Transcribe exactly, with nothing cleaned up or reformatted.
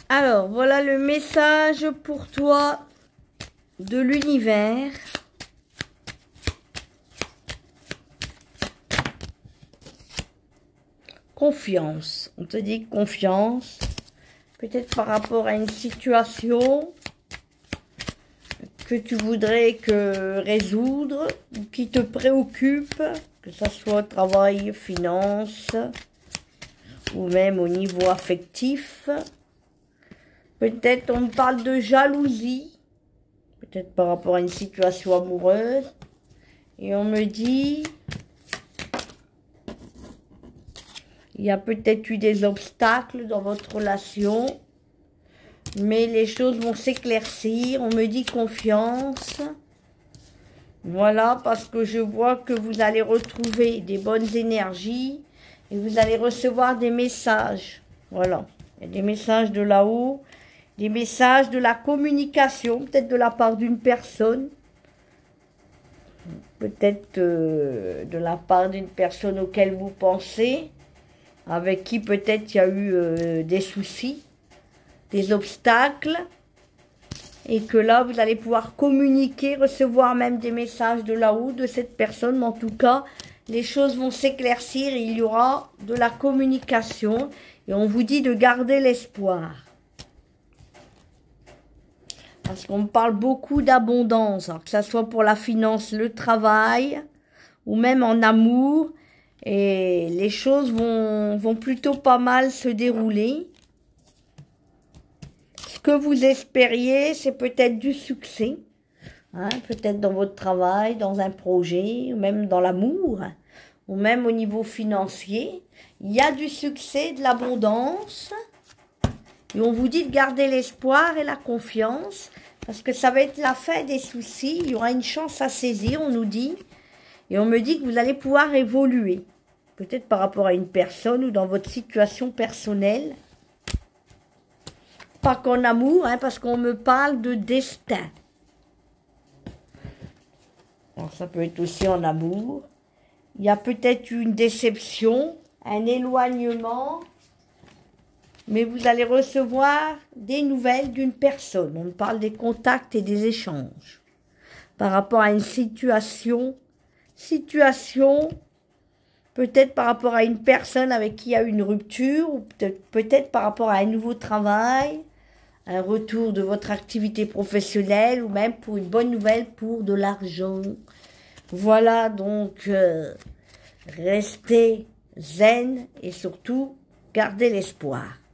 Alors, voilà le message pour toi de l'univers. Confiance. On te dit confiance. Peut-être par rapport à une situation que tu voudrais que résoudre, ou qui te préoccupe, que ce soit travail, finance, ou même au niveau affectif. Peut-être on me parle de jalousie, peut-être par rapport à une situation amoureuse. Et on me dit, il y a peut-être eu des obstacles dans votre relation, mais les choses vont s'éclaircir. On me dit confiance. Voilà, parce que je vois que vous allez retrouver des bonnes énergies et vous allez recevoir des messages. Voilà, il y a des messages de là-haut, des messages de la communication, peut-être de la part d'une personne, peut-être euh, de la part d'une personne auquel vous pensez, avec qui peut-être il y a eu euh, des soucis, des obstacles, et que là, vous allez pouvoir communiquer, recevoir même des messages de là-haut, de cette personne. Mais en tout cas, les choses vont s'éclaircir et il y aura de la communication. Et on vous dit de garder l'espoir. Parce qu'on me parle beaucoup d'abondance, que ce soit pour la finance, le travail, ou même en amour. Et les choses vont, vont plutôt pas mal se dérouler. Ce que vous espériez, c'est peut-être du succès, hein, peut-être dans votre travail, dans un projet, ou même dans l'amour, ou même au niveau financier. Il y a du succès, de l'abondance, et on vous dit de garder l'espoir et la confiance, parce que ça va être la fin des soucis, il y aura une chance à saisir, on nous dit, et on me dit que vous allez pouvoir évoluer, peut-être par rapport à une personne ou dans votre situation personnelle. Pas qu'en amour, hein, parce qu'on me parle de destin. Alors ça peut être aussi en amour. Il y a peut-être une déception, un éloignement, mais vous allez recevoir des nouvelles d'une personne. On me parle des contacts et des échanges. Par rapport à une situation, situation, peut-être par rapport à une personne avec qui il y a eu une rupture, ou peut-être peut-être par rapport à un nouveau travail, un retour de votre activité professionnelle, ou même pour une bonne nouvelle pour de l'argent. Voilà, donc, euh, restez zen et surtout, gardez l'espoir.